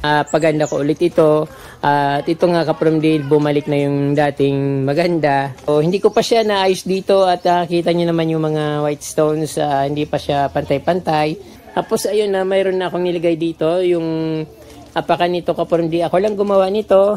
paganda ko ulit ito. At ito nga ka-Promdi, bumalik na yung dating maganda. So, hindi ko pa siya naayos dito at kita nyo naman yung mga white stones, hindi pa siya pantay-pantay. Tapos ayun na, mayroon na akong nilagay dito, yung apakan nito ka-Promdi. Ako lang gumawa nito.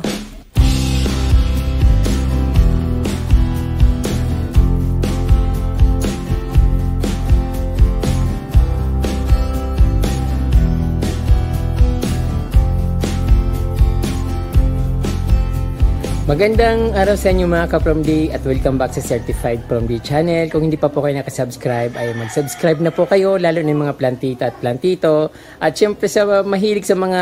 Magandang araw sa inyo mga ka-Promdi at welcome back sa Certified Promdi Channel. Kung hindi pa po kayo nakasubscribe ay mag-subscribe na po kayo, lalo na yung mga plantita at plantito. At syempre sa mahilig sa mga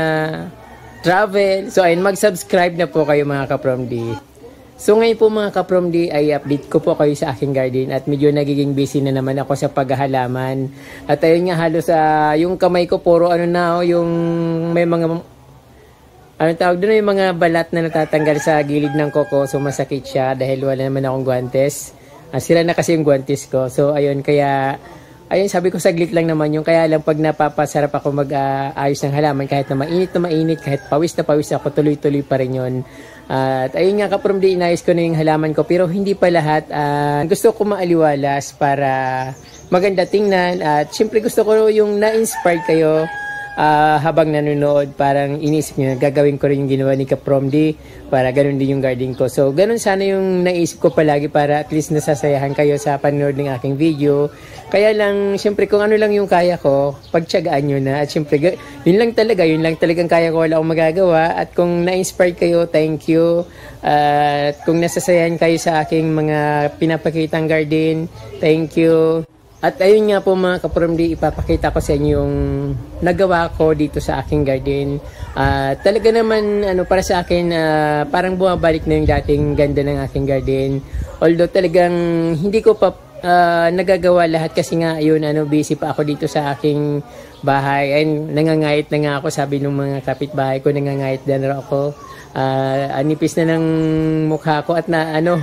travel, so ayun, mag-subscribe na po kayo mga ka-Promdi. So ngayon po mga ka-Promdi ay update ko po kayo sa aking garden at medyo nagiging busy na naman ako sa paghahalaman. At ayun nga, halos yung kamay ko puro yung may mga tawag doon, yung mga balat na natatanggal sa gilid ng koko. So masakit siya dahil wala naman akong guantes. Sira na kasi yung guantes ko. So ayun, kaya ayun, sabi ko saglit lang naman yung, kaya lang pag napapasarap ako mag-ayos ng halaman, kahit na mainit, kahit pawis na pawis ako, tuloy-tuloy pa rin yun. At ayun nga ka-Promdi, inayos ko na yung halaman ko, pero hindi pa lahat. Gusto ko maaliwalas para maganda tingnan, at syempre gusto ko yung na-inspired kayo habang nanonood. Parang inisip nyo, gagawin ko rin yung ginawa ni ka-Promdi para ganun din yung garden ko. So ganun sana yung naisip ko palagi, para at least nasasayahan kayo sa panonood ng aking video. Kaya lang, syempre kung ano lang yung kaya ko, pagtiyagaan nyo na. At syempre, yun lang talagang kaya ko, wala akong magagawa. At kung na-inspire kayo, thank you. At kung nasasayahan kayo sa aking mga pinapakitang garden, thank you. At ayun nga po mga ka-Promdi, ipapakita ko sa inyo yung nagawa ko dito sa aking garden. Talaga naman, para sa akin, parang bumabalik na yung dating ganda ng aking garden. Although talagang hindi ko pa nagagawa lahat kasi nga, yun, busy pa ako dito sa aking bahay. And nangangait na nga ako, sabi ng mga kapitbahay ko, nangangait na rin ako. Nipis na ng mukha ko at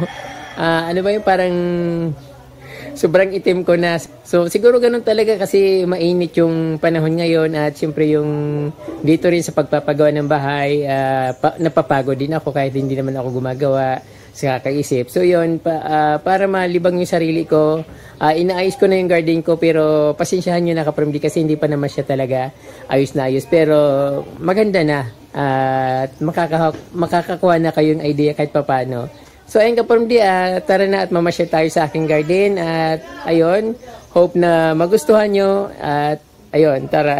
parang sobrang itim ko na. So siguro ganun talaga kasi mainit yung panahon ngayon, at syempre yung dito rin sa pagpapagawa ng bahay, napapagod din ako kahit hindi naman ako gumagawa sa kakaisip. So yun, para malibang yung sarili ko, inaayos ko na yung garden ko, pero pasensyahan nyo na ka-Promdi kasi hindi pa naman siya talaga ayos na ayos, pero maganda na, at makakakuha na kayong idea kahit papano. So ayun ka-Promdi, tara na at mamasyal tayo sa aking garden. At ayun, hope na magustuhan nyo. At ayun, tara.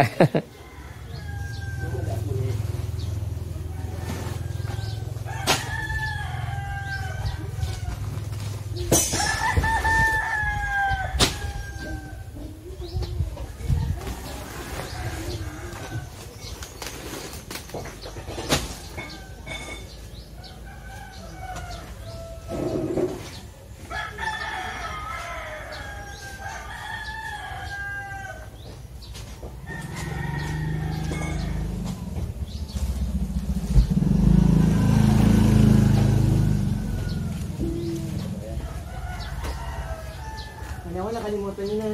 Wala, kalimutan nyo na.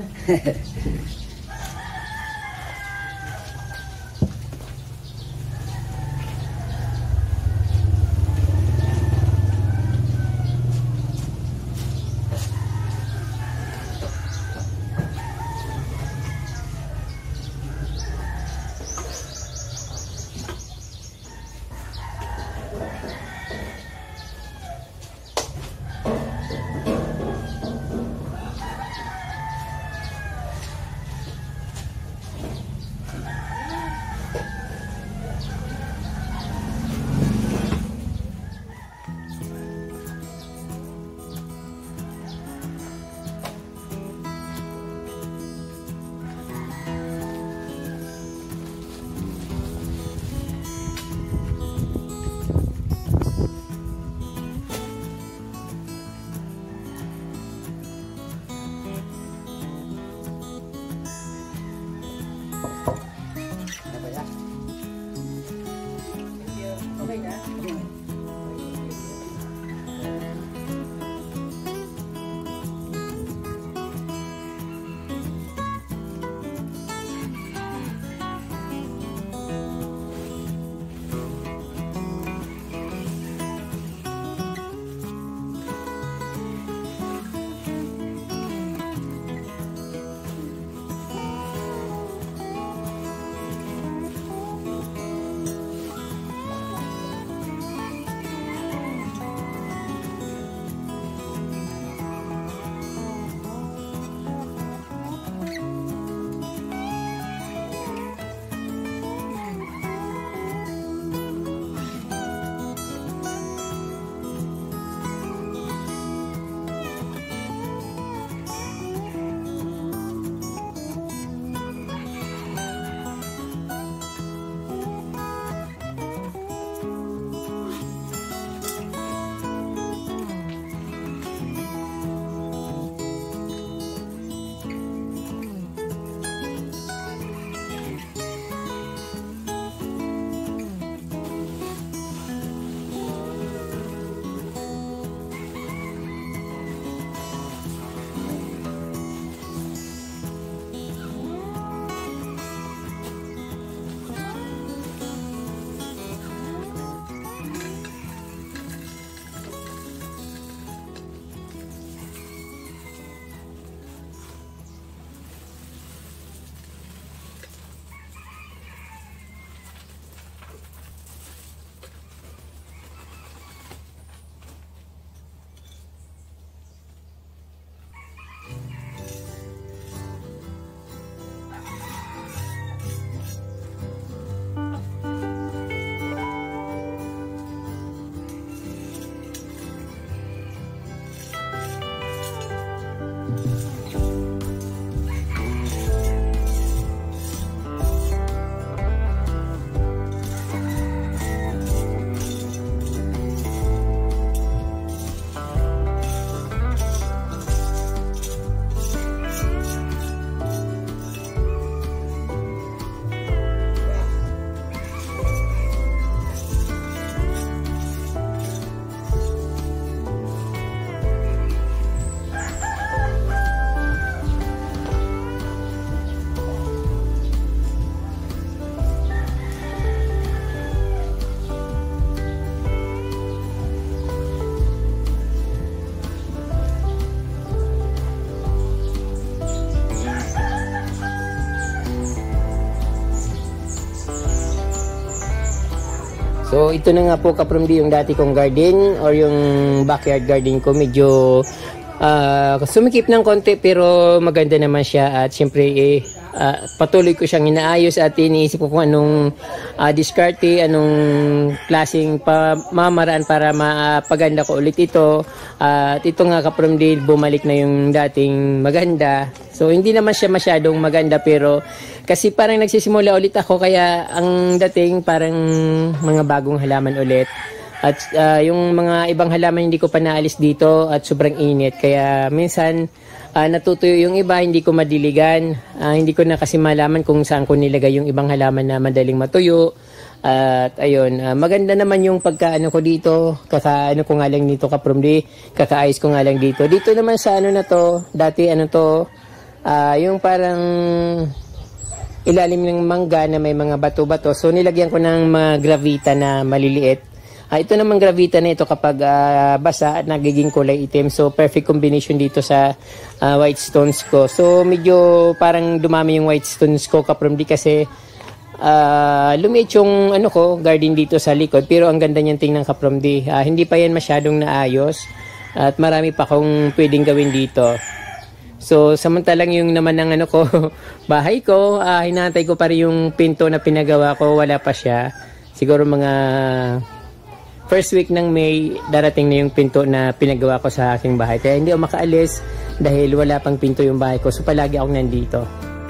So ito na nga po ka-from D yung dati kong garden or yung backyard garden ko. Medyo sumikip ng konti pero maganda naman siya at syempre patuloy ko siyang inaayos at iniisip ko kung anong diskarte, anong klaseng pamamaraan para mapaganda ko ulit ito. At ito nga ka-from D, bumalik na yung dating maganda. So hindi naman siya masyadong maganda pero kasi parang nagsisimula ulit ako kaya ang dating parang mga bagong halaman ulit. At yung mga ibang halaman hindi ko pa naalis dito at sobrang init. Kaya minsan natutuyo yung iba, hindi ko madiligan. Hindi ko na kasi malaman kung saan ko nilagay yung ibang halaman na madaling matuyo. At ayun, maganda naman yung pagkaano ko dito. Kakaano ko nga lang dito ka-from D. Kakaayos ko nga lang dito. Dito naman sa ano na to, dati ano to, yung parang ilalim ng mangga na may mga bato-bato. So nilagyan ko ng mga gravita na maliliit. Ito naman gravita na ito kapag basa at nagiging kulay itim. So perfect combination dito sa white stones ko. So medyo parang dumami yung white stones ko ka-from D kasi lumiit yung ano ko, garden dito sa likod. Pero ang ganda niyan tingnan ka-from D. Hindi pa yan masyadong naayos at marami pa akong pwedeng gawin dito. So, samantalang yung naman ng ano ko, bahay ko, hinahantay ko pa rin yung pinto na pinagawa ko, wala pa siya. Siguro mga first week ng May, darating na yung pinto na pinagawa ko sa aking bahay. Kaya hindi ako makaalis dahil wala pang pinto yung bahay ko. So, palagi akong nandito.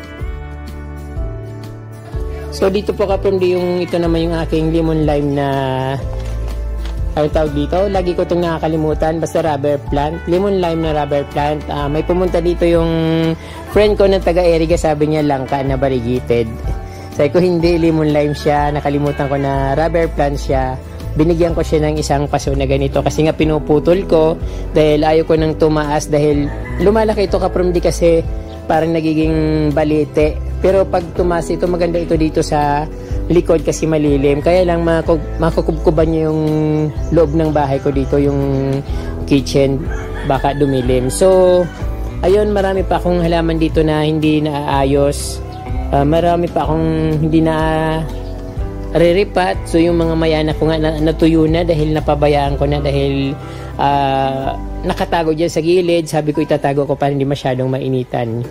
So, dito po ka-from D yung ito naman yung aking lemon lime na ang tawag dito, lagi ko itong nakakalimutan, basta rubber plant, lemon lime na rubber plant. May pumunta dito yung friend ko na taga-Eriga, sabi niya langka na variegated. Sabi ko hindi, lemon lime siya, nakalimutan ko na rubber plant siya. Binigyan ko siya ng isang paso na ganito kasi nga pinuputol ko dahil ayaw ko nang tumaas dahil lumalaki ito ka-from D kasi parang nagiging balite. Pero pag tumaas ito, maganda ito dito sa likod kasi malilim. Kaya lang makukubkuban niyo yung loob ng bahay ko dito, yung kitchen, baka dumilim. So, ayun, marami pa akong halaman dito na hindi naaayos. Marami pa akong hindi na riripat. So, yung mga mayana ko nga natuyo na dahil napabayaan ko na dahil nakatago dyan sa gilid. Sabi ko itatago ko para hindi masyadong mainitan.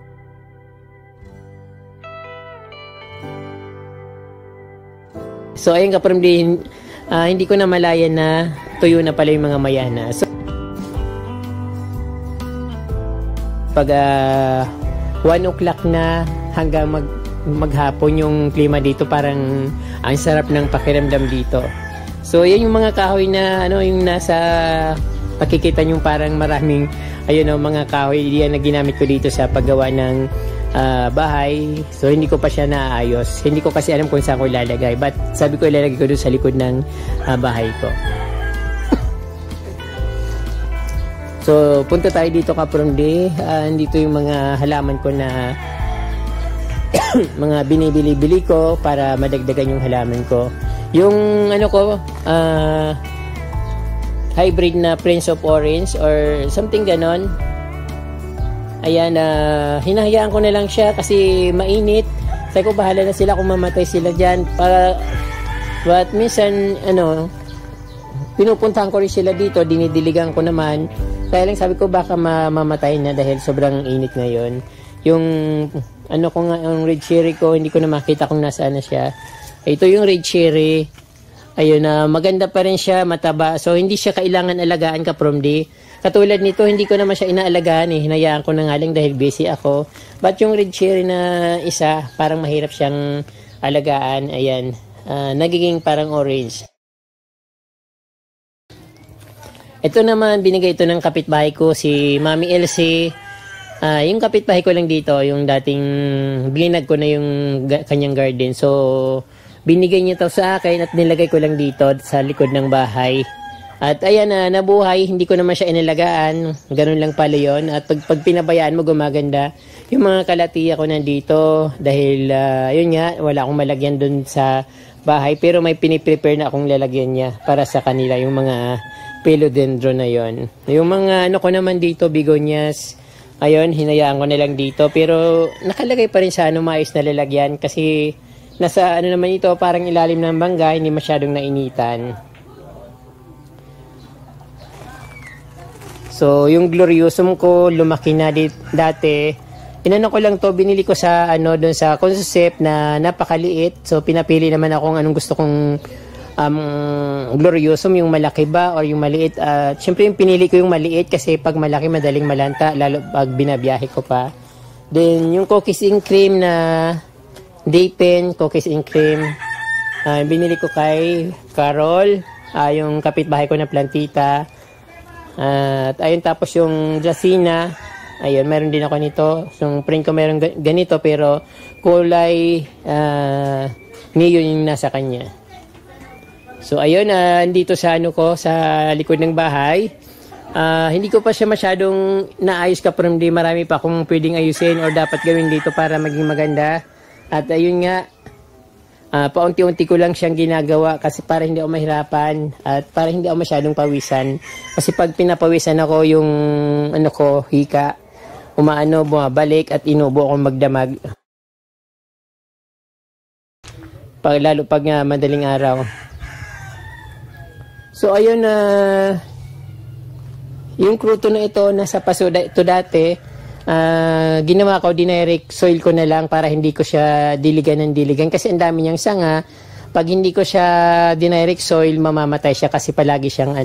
So ayun ka-from D, hindi ko na malayan na tuyo na pala yung mga mayana. So pag 1 o'clock na hanggang maghapon yung klima dito, parang ang sarap ng pakiramdam dito. So yan yung mga kahoy na ano, yung nasa pakikita nyo parang maraming ayun mga kahoy yan na ginamit ko dito sa paggawa ng bahay. So hindi ko pa siya naayos, hindi ko kasi alam kung saan ko ilalagay, but sabi ko ilalagay ko doon sa likod ng bahay ko. So punta tayo dito ka-from D. Dito yung mga halaman ko na mga binibili-bili ko para madagdagan yung halaman ko. Yung ano ko, hybrid na Prince of Orange or something ganon. Ayan, hinahayaan ko na lang siya kasi mainit. Sabi ko bahala na sila kung mamatay sila dyan. But minsan, pinupuntahan ko rin sila dito, dinidiligan ko naman. Kaya lang sabi ko baka mamatay na dahil sobrang init ngayon. Yung ko nga, yung red cherry ko, hindi ko na makita kung nasaan na siya. Ito yung red cherry. Ayun, maganda pa rin siya, mataba. So, hindi siya kailangan alagaan ka-from D. Katulad nito, hindi ko naman siya inaalagaan eh. Hinayaan ko na nga lang dahil busy ako. But yung red cherry na isa, parang mahirap siyang alagaan. Ayan, nagiging parang orange. Ito naman, binigay ito ng kapitbahay ko, si Mami Elsie. Yung kapitbahay ko lang dito, yung dating binag ko na yung kanyang garden. So, binigay niya ito sa akin at nilagay ko lang dito sa likod ng bahay. At ayan na, nabuhay, hindi ko naman siya inalagaan. Ganun lang pala yun. At pag pinabayaan mo, gumaganda. Yung mga kalatiya ko nandito, dahil yun nga, wala akong malagyan dun sa bahay. Pero may piniprepare na akong lalagyan niya para sa kanila, yung mga philodendron na yon. Yung mga ko naman dito, begonias. Ayun, hinayaan ko na lang dito. Pero nakalagay pa rin sa maayos na lalagyan kasi nasa ano naman ito, parang ilalim ng bangga, hindi masyadong nainitan. So, yung Gloriosum ko, lumaki na dati. Inano ko lang to, binili ko sa ano, doon sa Concept na napakaliit. So, pinapili naman akong anong gusto kong Gloriosum, yung malaki ba or yung maliit. Siyempre yung pinili ko yung maliit kasi pag malaki madaling malanta, lalo pag binabiyahe ko pa. Then yung cookies and cream na day pen, cookies and cream, binili ko kay Carol, yung kapitbahay ko na plantita. At ayun, tapos yung Jacina, ayun, meron din ako nito. Yung print ko meron ganito pero kulay neon yung nasa kanya. So ayun, dito sa ano ko, sa likod ng bahay, hindi ko pa siya masyadong naayos ka from di marami pa kung pwedeng ayusin or dapat gawin dito para maging maganda. At ayun nga, paunti-unti ko lang siyang ginagawa kasi para hindi ako mahirapan at para hindi ako masyadong pawisan. Kasi pag pinapawisan ako yung ano ko, hika, umaano, bumabalik at inubo akong magdamag. Lalo pag madaling araw. So ayun, yung kruto na ito nasa paso ito dati, ginawa ko, dinirect soil ko na lang para hindi ko siya diligan ng diligan kasi ang dami niyang sanga. Pag hindi ko siya dinirect soil, mamamatay siya kasi palagi siyang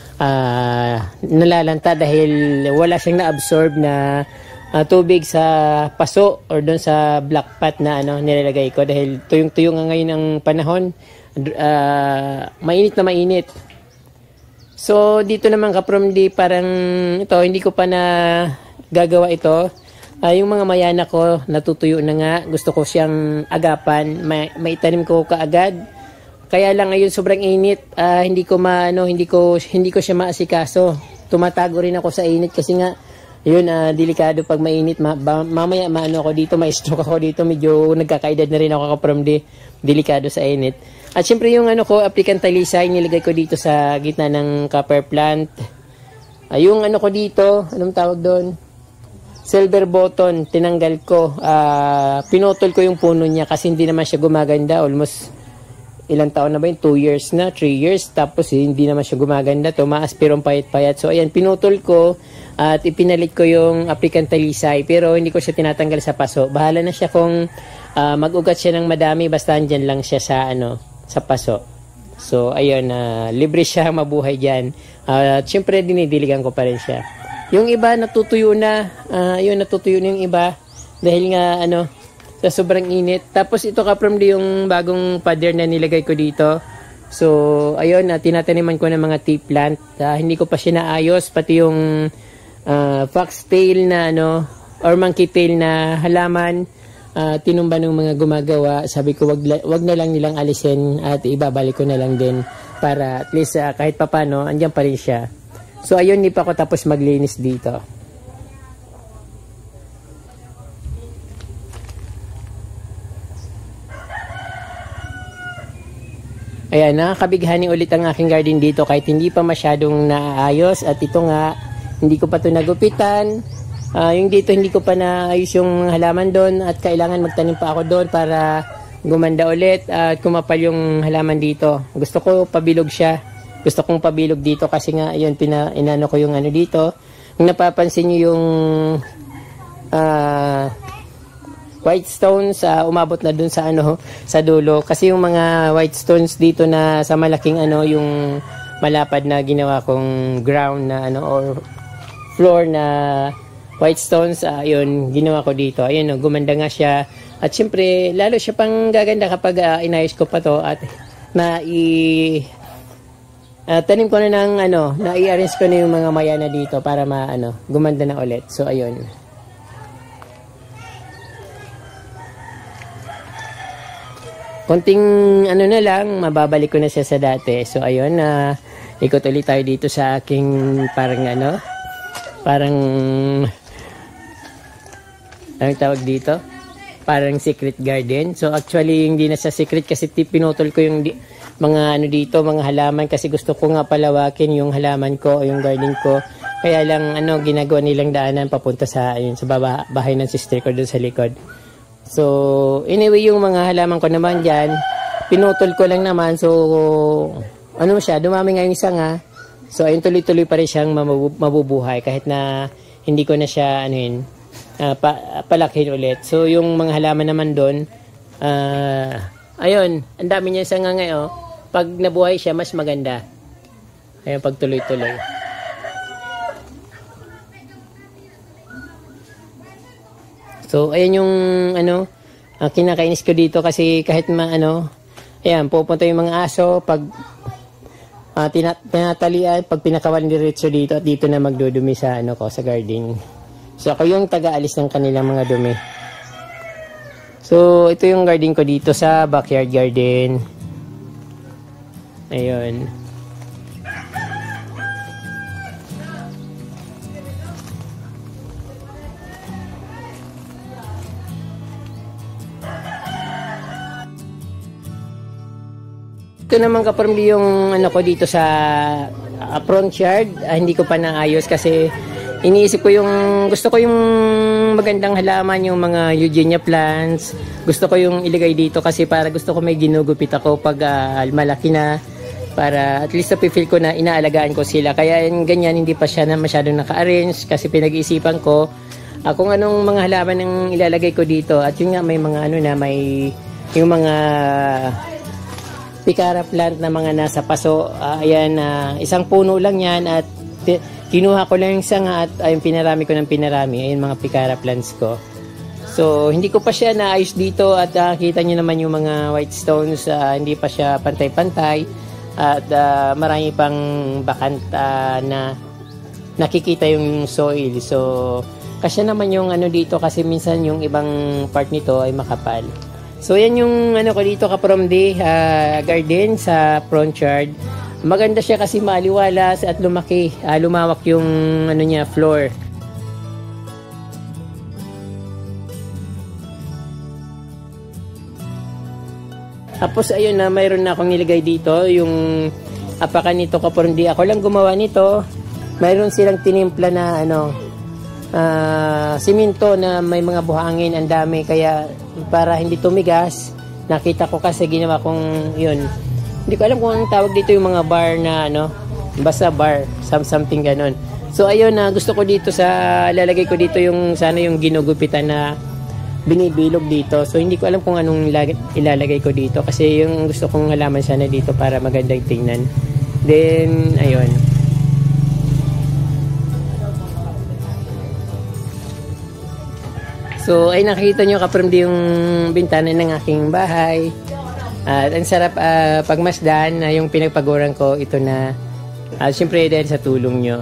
nalalanta dahil wala siyang na-absorb na tubig sa paso or doon sa black pot na nilalagay ko dahil tuyong-tuyong nga ngayon ang panahon, mainit na mainit. So, dito naman ka-from-di, parang ito, hindi ko pa na gagawa ito. Yung mga mayana ko, natutuyo na nga. Gusto ko siyang agapan. Maitanim ko kaagad. Kaya lang ngayon sobrang init. Hindi ko siya maasikaso. Tumatago rin ako sa init kasi nga, yun, delikado pag mainit. Mamaya maano ako dito, ma-stroke ako dito. Medyo nagkakaedad na rin ako ka-from-di. Delikado sa init. At syempre yung African talisay, nilagay ko dito sa gitna ng copper plant. Yung ko dito, anong tawag doon? Silver button, tinanggal ko. Pinutol ko yung puno niya kasi hindi naman siya gumaganda. Almost ilang taon na ba yun? 2 years na, 3 years. Tapos hindi naman siya gumaganda. Tumaas pero payat-payat. So ayan, pinutol ko at ipinalit ko yung African talisay. Pero hindi ko siya tinatanggal sa paso. Bahala na siya kung mag-ugat siya ng madami. Basta andyan lang siya sa paso. So, ayun, libre siya mabuhay dyan. At syempre, dinidiligan ko pa rin siya. Yung iba, natutuyo na. Natutuyo na yung iba. Dahil nga, sa sobrang init. Tapos, ito ka-from yung bagong pader na nilagay ko dito. So, ayun, tinataniman ko ng mga tea plant. Hindi ko pa siya naayos. Pati yung foxtail na, or monkey tail na halaman. Tinumba ng mga gumagawa, sabi ko wag na lang nilang alisin at ibabalik ko na lang din para at least kahit papano andyan pa rin siya. So ayun, hindi pa ako tapos maglinis dito. Ayan, nakakabighani ulit ang aking garden dito kahit hindi pa masyadong naayos at ito nga, hindi ko pa ito nagupitan. Yung dito hindi ko pa naayos yung halaman doon at kailangan magtanim pa ako doon para gumanda ulit at kumapal yung halaman dito. Gusto ko pabilog siya. Gusto kong pabilog dito kasi nga yun, inano ko yung dito. Kung napapansin nyo yung white stones, umabot na doon sa dulo. Kasi yung mga white stones dito na sa malaking yung malapad na ginawa kong ground na or floor na white stones, yun, ginawa ko dito. Ayun, gumanda nga siya. At syempre, lalo siya pang gaganda kapag inayos ko pa to at tanim ko na ng na-i-arrange ko na yung mga mayana dito para gumanda na ulit. So, ayun. Konting na lang, mababalik ko na siya sa dati. So, ayun, ikot ulit tayo dito sa aking parang anong tawag dito? Parang secret garden. So actually hindi na sa secret kasi pinutol ko yung mga dito, mga halaman kasi gusto ko nga palawakin yung halaman ko o yung garden ko. Kaya lang ginagawa nilang daanan papunta sa bahay ng sister ko doon sa likod. So, anyway, yung mga halaman ko naman dyan, pinutol ko lang naman. So, ano siya, dumami nga yung sanga. So, ayun, tuloy-tuloy pa rin siyang mabubuhay kahit na hindi ko na siya, palakihin ulit. So, yung mga halaman naman doon, ayun, ang dami niya sanga ngayon. Pag nabuhay siya, mas maganda. Ayun, pag tuloy-tuloy. So, ayan yung, kinakainis ko dito kasi kahit ayan, pupunta yung mga aso, pag tinatalian, pag pinakawalan diretso dito at dito na magdudumi sa, sa garden. So, ako yung taga-alis ng kanilang mga dumi. So, ito yung garden ko dito sa backyard garden. Ayun. Ito naman kaparmli yung ko dito sa front yard. Hindi ko pa naayos kasi iniisip ko gusto ko yung magandang halaman, yung mga eugenia plants. Gusto ko yung ilagay dito kasi para gusto ko may ginugupit ako pag malaki na, para at least napifeel ko na inaalagaan ko sila. Kaya ganyan, hindi pa siya na masyadong naka-arrange kasi pinag-iisipan ko kung anong mga halaman ang ilalagay ko dito. At yun nga, may mga may yung mga pikara plant na mga nasa paso. Ayan, isang puno lang yan at kinuha ko lang yung sanga at ayun, pinarami ko ng pinarami. Ayun, mga pikara plants ko. So, hindi ko pa siya naayos dito at kita nyo naman yung mga white stones. Hindi pa siya pantay-pantay at marami pang bakanta na nakikita yung soil. So, kasi naman yung dito kasi minsan yung ibang part nito ay makapal. So, yan yung ko dito kapromdi, garden sa front yard. Maganda siya kasi maliwalas at lumaki. Lumawak yung niya, floor. Tapos, ayun na, mayroon na akong nilagay dito. Yung apakan nito kapromdi. Ako lang gumawa nito. Mayroon silang tinimpla na simento na may mga buhangin, ang dami, kaya para hindi tumigas. Nakita ko kasi ginawa kong yun, hindi ko alam kung ang tawag dito, yung mga bar na basta bar, something ganon. So ayun, gusto ko dito lalagay ko dito yung sana yung ginugupitan na binibilog dito. So hindi ko alam kung anong ilalagay ko dito kasi yung gusto kong halaman sana dito para magandang tingnan. Then ayun, so, ay nakikita nyo kapromdi yung bintana ng aking bahay. At ang sarap pagmasdan, yung pinagpaguran ko ito na. Siyempre dahil sa tulong nyo.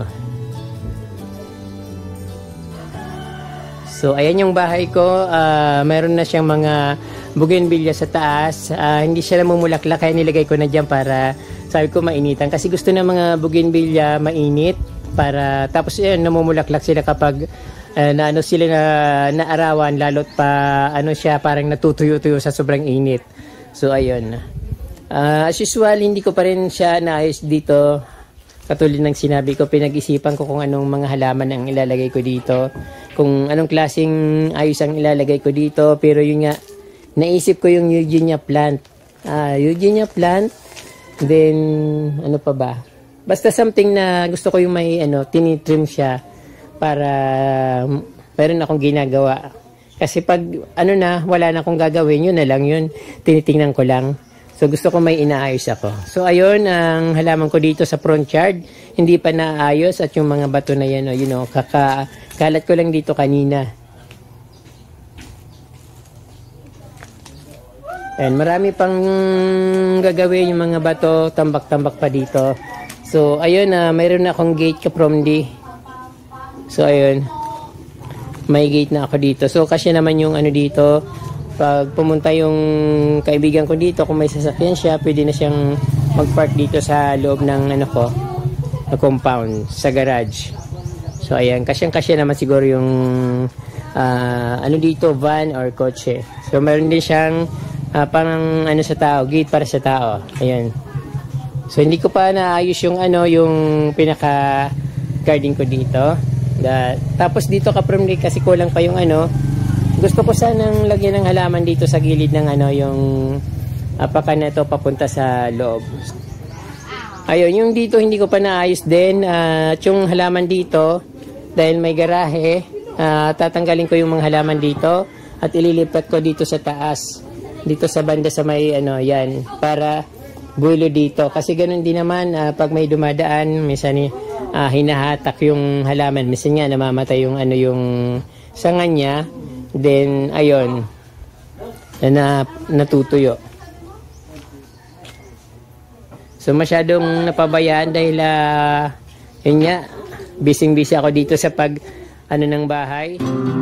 So, ayan yung bahay ko. Meron na siyang mga bougainvillea sa taas. Hindi siya namumulaklak kaya nilagay ko na dyan para sabi ko mainitan. Kasi gusto na mga bougainvillea mainit. Tapos yun, namumulaklak sila kapag sila na arawan, lalo't pa siya parang natutuyo-tuyo sa sobrang init. So ayun, as usual hindi ko pa rin siya naayos dito. Katulad ng sinabi ko, pinag-isipan ko kung anong mga halaman ang ilalagay ko dito, kung anong klaseng ayos ang ilalagay ko dito. Pero yun nga, naisip ko yung eugenia plant. Eugenia plant, then ano pa ba, basta something na gusto ko yung may tinitrim siya para meron akong ginagawa. Kasi pag wala na akong gagawin, yun na lang yun. Tinitingnan ko lang. So gusto ko may inaayos ako. So ayun, ang halaman ko dito sa front yard, hindi pa naayos at yung mga bato na yan, kalat ko lang dito kanina. And marami pang gagawin yung mga bato, tambak-tambak pa dito. So ayun, mayroon na akong gate kapromdi. So ayun, may gate na ako dito. So kasi naman yung dito, pag pumunta yung kaibigan ko dito, kung may sasakyan siya, pwede na siyang mag-park dito sa loob ng na compound, sa garage. So ayan, kasyang-kasya naman siguro yung dito, van or kotse. So meron din siyang parang sa tao, gate para sa tao. Ayan. So hindi ko pa naayos yung yung pinaka garden ko dito. Tapos dito kapromdi kasi kulang pa yung gusto ko sanang lagyan ng halaman dito sa gilid ng ano, yung apakan na to papunta sa loob. Ayun, yung dito hindi ko pa naayos din. At yung halaman dito, dahil may garahe, tatanggalin ko yung mga halaman dito at ililipat ko dito sa taas. Dito sa banda sa may ano, yan, para bulo dito. Kasi ganun din naman, pag may dumadaan, minsan hinahatak yung halaman. Minsan nga namamatay yung ano, yung sanga niya. Then, ayun, natutuyo. So, masyadong napabayaan dahil, yun nga, busy ako dito sa pag, ano ng bahay.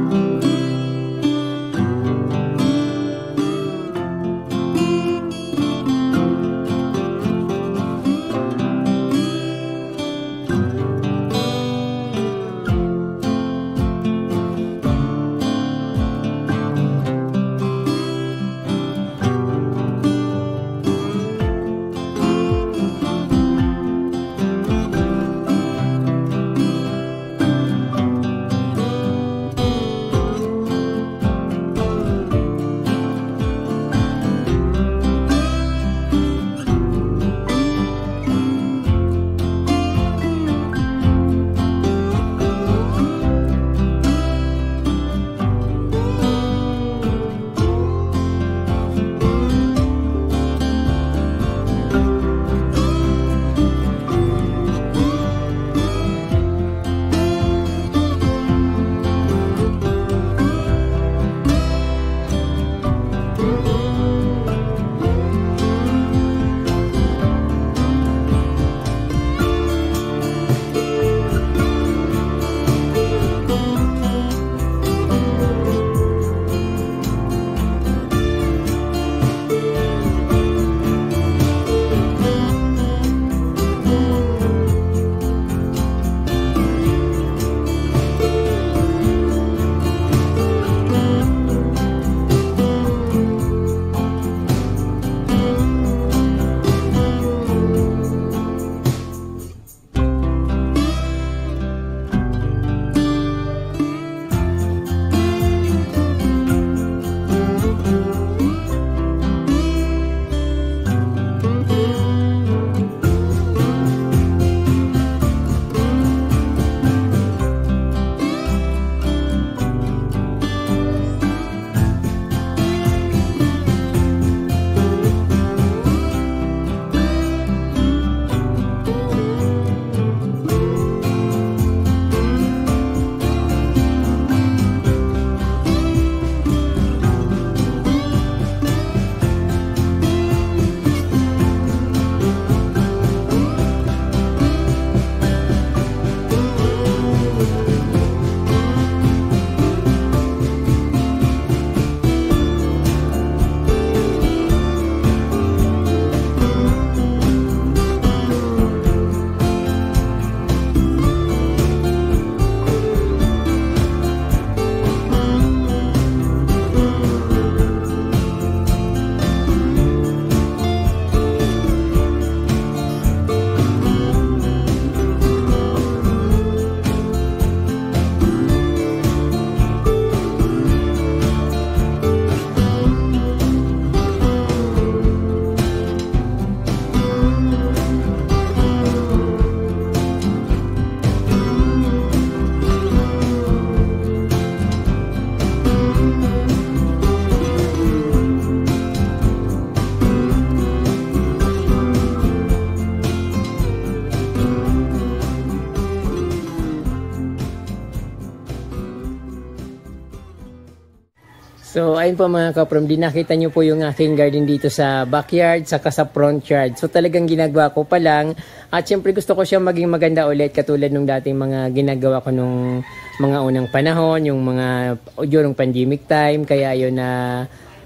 So, ayun po mga kaprom, nakita nyo po yung aking garden dito sa backyard, saka sa front yard. So, talagang ginagawa ko pa lang. At syempre gusto ko siya maging maganda ulit katulad nung dating mga ginagawa ko nung mga unang panahon, yung mga during pandemic time. Kaya yun na,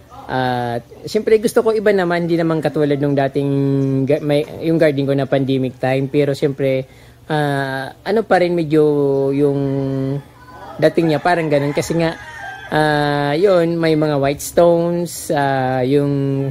syempre gusto ko iba naman, hindi naman katulad nung dating yung garden ko na pandemic time. Pero syempre, ano pa rin medyo yung dating niya, parang ganun. Kasi nga, yun, may mga white stones, yung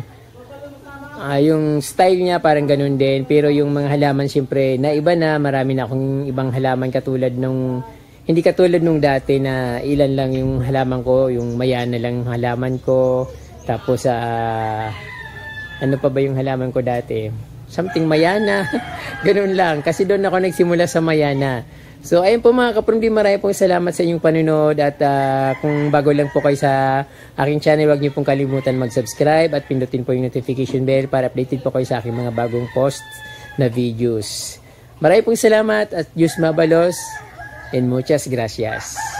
style niya parang ganun din, pero yung mga halaman syempre na iba na, marami na akong ibang halaman katulad nung Hindi katulad nung dati na ilan lang yung halaman ko, yung mayana lang yung halaman ko. Tapos ano pa ba yung halaman ko dati? Something mayana. Ganun lang. Kasi doon ako nagsimula sa mayana. So ayun po mga kapromdi, marami pong salamat sa inyong panunod. At kung bago lang po kayo sa aking channel, huwag niyo pong kalimutan mag-subscribe at pindutin po yung notification bell para updated po kayo sa aking mga bagong posts na videos. Marami pong salamat at Diyos mabalos. And muchas gracias.